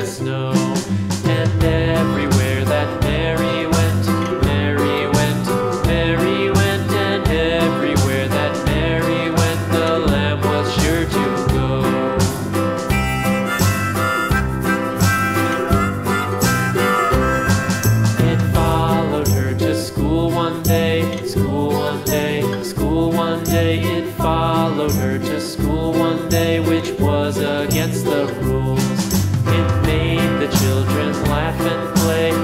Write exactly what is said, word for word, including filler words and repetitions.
as snow. And everywhere that Mary went, Mary went, Mary went, and everywhere that Mary went, the lamb was sure to go. It followed her to school one day, school one day, school one day. It followed her to school one day, which was against the rules. It made the children laugh and play,